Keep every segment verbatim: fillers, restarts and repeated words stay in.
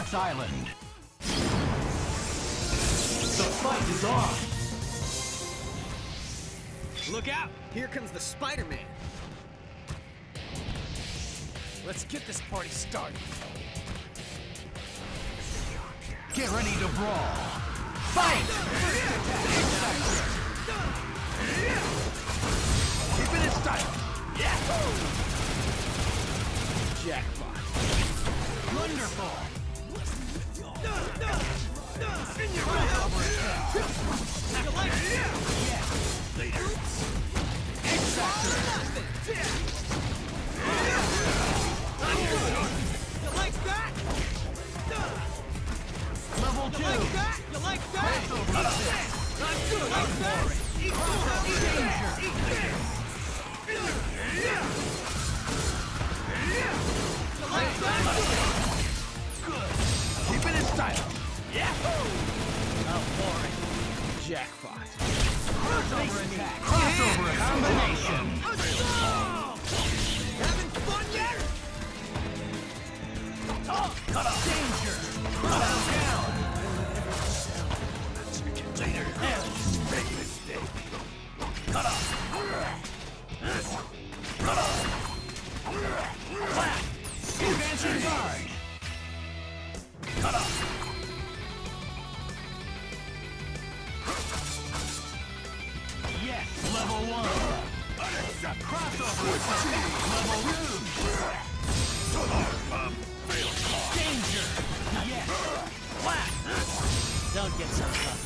Fox Island. The fight is on. Look out! Here comes the Spider-Man. Let's get this party started. Get ready to brawl. Fight! Keep it in style. Jackpot. Wonderful. In your way. You like it? Yes. Later. X-Factor. I'm good. You like that? Level You two. like that? You like that? Crossover. I'm good. Like that? Danger. You like that? Good. Keep it in style. Yahoo! How boring. Jackpot. Crossover attack. Crossover combination. Having fun yet? Oh, cut off. Danger. Cut down. Later. Make a mistake. Cut off. Cut off. Flat. Advancing guard. Cut off. Yes, level one. Crossover. Level two. Danger. Yes. Flat. Don't get so tough.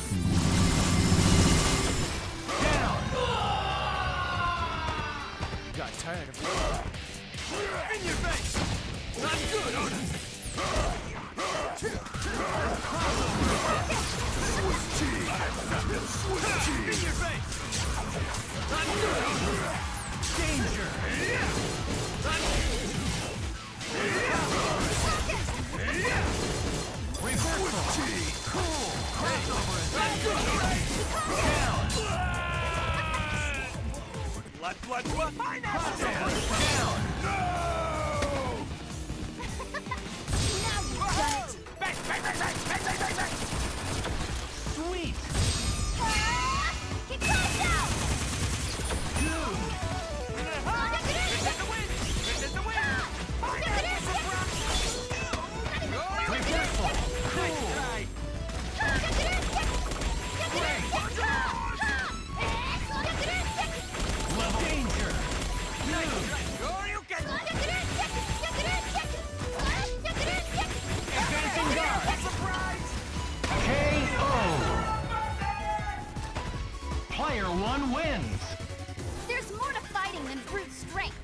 Down. Got tired of it. In your face! I'm good, Otis! In your face! I'm good, Otis! Danger. Reversal. Cool. Crossover attack. Down. Blood, blood, blood! Pineapple! Down. Now you've done it! Bang, bang, bang, bang, bang, bang, bang, bang! Sweet. Ah! Get close out! Dude. This is the win! This is the win! Reversal. Cool. Level danger. Dude. Advancing guard. K O. Player one wins. There's more to fighting than brute strength.